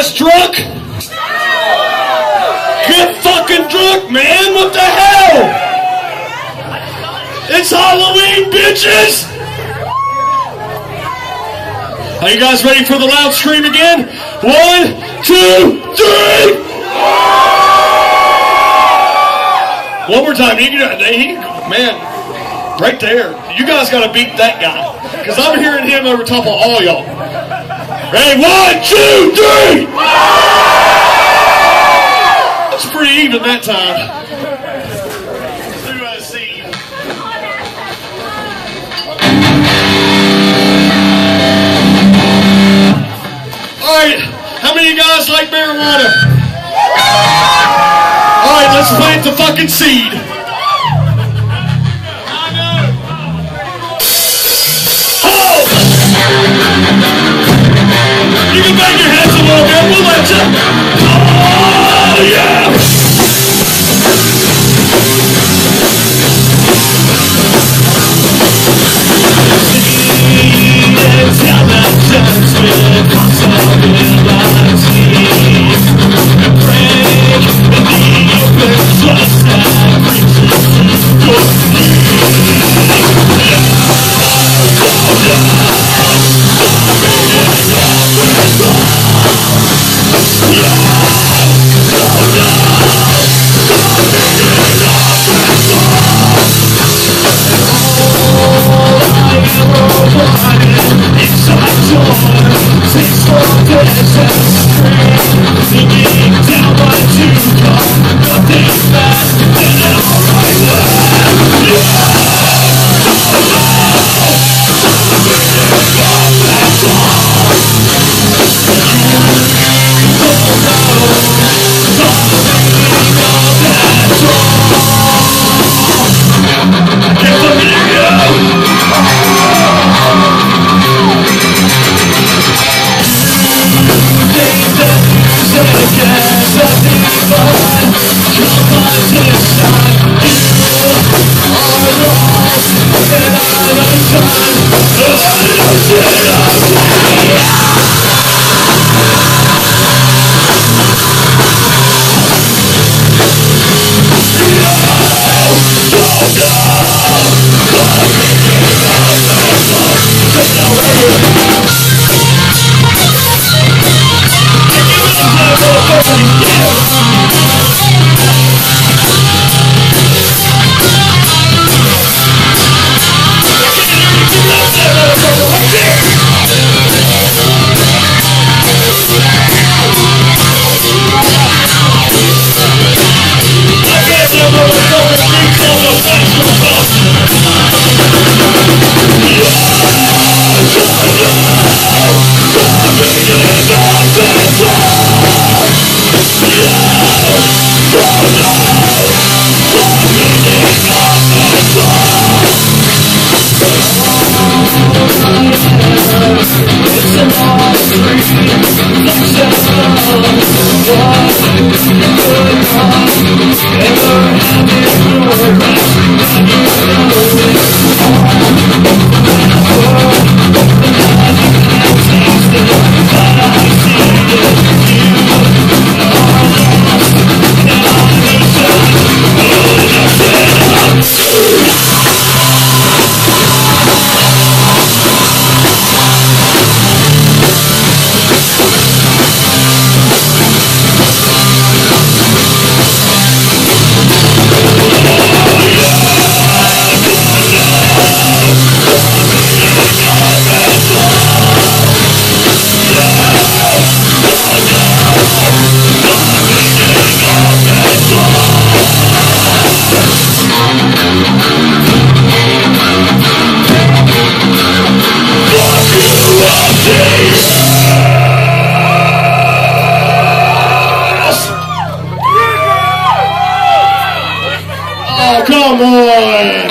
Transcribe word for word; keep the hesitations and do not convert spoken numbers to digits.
guys drunk? Get fucking drunk, man! What the hell? It's Halloween, bitches! Are you guys ready for the loud scream again? One, two, three! One more time. He can, he, man, right there. You guys got to beat that guy. Because I'm hearing him over top of all y'all. Ready? One, two, three! It's pretty even that time. Alright, how many of you guys like marijuana? Alright, let's plant the fucking seed. Oh! You can bang your heads a little bit, we'll let you. Oh, yeah! Come on!